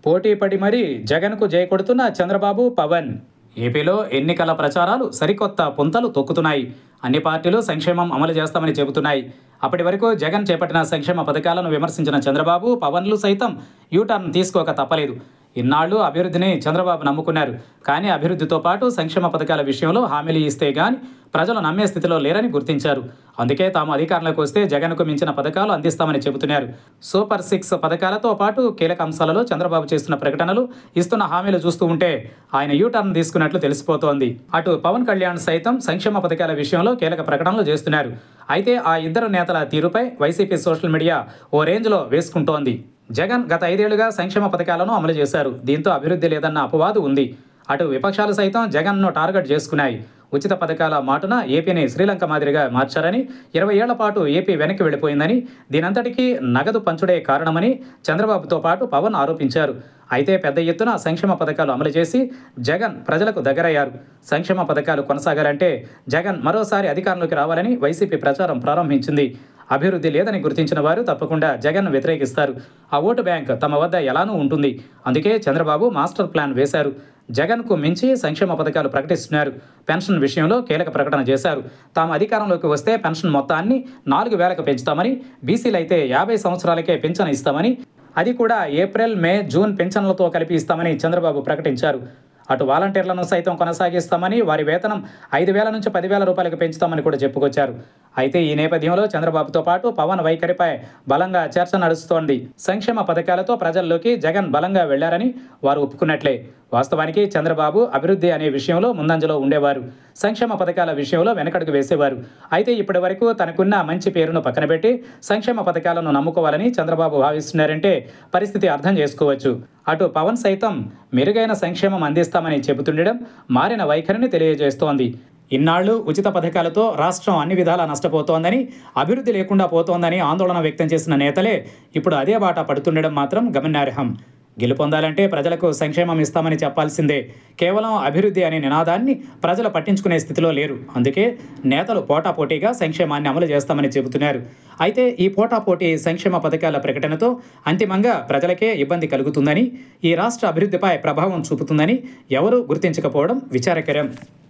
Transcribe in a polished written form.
పోటీ పడి మరీ జగన్కు జై కొడుతున్న చంద్రబాబు, పవన్. ఏపీలో ఎన్నికల ప్రచారాలు సరికొత్త పుంతలు తొక్కుతున్నాయి. అన్ని పార్టీలు సంక్షేమం అమలు చేస్తామని చెబుతున్నాయి. అప్పటి వరకు జగన్ చేపట్టిన సంక్షేమ పథకాలను విమర్శించిన చంద్రబాబు, పవన్లు సైతం యూటర్న్ తీసుకోక తప్పలేదు. ఇన్నాళ్లు అభివృద్ధిని చంద్రబాబు నమ్ముకున్నారు. కానీ అభివృద్ధితో పాటు సంక్షేమ పథకాల విషయంలో హామీలు ఇస్తే గాని ప్రజలు నమ్మే స్థితిలో లేరని గుర్తించారు. అందుకే తాము అధికారంలోకి వస్తే జగన్కు మించిన పథకాలు అందిస్తామని చెబుతున్నారు. సూపర్ 6 పథకాలతో పాటు కీలక అంశాలలో చంద్రబాబు చేస్తున్న ప్రకటనలు, ఇస్తున్న హామీలు చూస్తూ ఉంటే ఆయన యూటర్న్ తీసుకున్నట్లు తెలిసిపోతోంది. అటు పవన్ కళ్యాణ్ సైతం సంక్షేమ పథకాల విషయంలో కీలక ప్రకటనలు చేస్తున్నారు. అయితే ఆ ఇద్దరు నేతల తీరుపై వైసీపీ సోషల్ మీడియా ఓ రేంజ్లో వేసుకుంటోంది. జగన్ గత 5 ఏళ్లుగా సంక్షేమ పథకాలను అమలు చేశారు. దీంతో అభివృద్ధి లేదన్న అపవాదు ఉంది. అటు విపక్షాలు సైతం జగన్ను టార్గెట్ చేసుకున్నాయి. ఉచిత పథకాల మాటున ఏపీని శ్రీలంక మాదిరిగా మార్చారని, 20 ఏళ్ల పాటు ఏపీ వెనక్కి వెళ్ళిపోయిందని, దీనంతటికీ నగదు పంచుడే కారణమని చంద్రబాబుతో పాటు పవన్ ఆరోపించారు. అయితే పెద్ద ఎత్తున సంక్షేమ పథకాలు అమలు చేసి జగన్ ప్రజలకు దగ్గరయ్యారు. సంక్షేమ పథకాలు కొనసాగాలంటే జగన్ మరోసారి అధికారంలోకి రావాలని వైసీపీ ప్రచారం ప్రారంభించింది. అభివృద్ధి లేదని గుర్తించిన వారు తప్పకుండా జగన్ను వ్యతిరేకిస్తారు. ఆ ఓటు బ్యాంక్ తమ వద్ద ఎలానూ ఉంటుంది. అందుకే చంద్రబాబు మాస్టర్ ప్లాన్ వేశారు. జగన్కు మించి సంక్షేమ పథకాలు ప్రకటిస్తున్నారు. పెన్షన్ విషయంలో కీలక ప్రకటన చేశారు. తాము అధికారంలోకి వస్తే పెన్షన్ మొత్తాన్ని 4,000కు పెంచుతామని, బీసీలు అయితే 50 సంవత్సరాలకే పింఛను ఇస్తామని, అది కూడా ఏప్రిల్, మే, జూన్ పింఛన్లతో కలిపి ఇస్తామని చంద్రబాబు ప్రకటించారు. అటు వాలంటీర్లను సైతం కొనసాగిస్తామని, వారి వేతనం 5,000 నుంచి 10,000 రూపాయలకు పెంచుతామని కూడా చెప్పుకొచ్చారు. అయితే ఈ నేపథ్యంలో చంద్రబాబుతో పాటు పవన్ వైఖరిపై బలంగా చర్చ నడుస్తోంది. సంక్షేమ పథకాలతో ప్రజల్లోకి జగన్ బలంగా వెళ్లారని వారు ఒప్పుకున్నట్లే. వాస్తవానికి చంద్రబాబు అభివృద్ధి అనే విషయంలో ముందంజలో ఉండేవారు. సంక్షేమ పథకాల విషయంలో వెనకడుగు వేసేవారు. అయితే ఇప్పటి వరకు తనకున్న మంచి పేరును పక్కన పెట్టి సంక్షేమ పథకాలను నమ్ముకోవాలని చంద్రబాబు భావిస్తున్నారంటే పరిస్థితి అర్థం చేసుకోవచ్చు. అటు పవన్ సైతం మెరుగైన సంక్షేమం అందిస్తామని చెబుతుండడం మారిన వైఖరిని తెలియజేస్తోంది. ఇన్నాళ్లు ఉచిత పథకాలతో రాష్ట్రం అన్ని విధాలా నష్టపోతోందని, అభివృద్ధి లేకుండా పోతోందని ఆందోళన వ్యక్తం చేసిన నేతలే ఇప్పుడు అదే బాట పడుతుండడం మాత్రం గమనార్హం. గెలుపొందాలంటే ప్రజలకు సంక్షేమం ఇస్తామని చెప్పాల్సిందే. కేవలం అభివృద్ధి అనే నినాదాన్ని ప్రజలు పట్టించుకునే స్థితిలో లేరు. అందుకే నేతలు పోటాపోటీగా సంక్షేమాన్ని అమలు చేస్తామని చెబుతున్నారు. అయితే ఈ పోటాపోటీ సంక్షేమ పథకాల ప్రకటనతో అంతిమంగా ప్రజలకే ఇబ్బంది కలుగుతుందని, ఈ రాష్ట్ర అభివృద్ధిపై ప్రభావం చూపుతుందని ఎవరూ గుర్తించకపోవడం విచారకరం.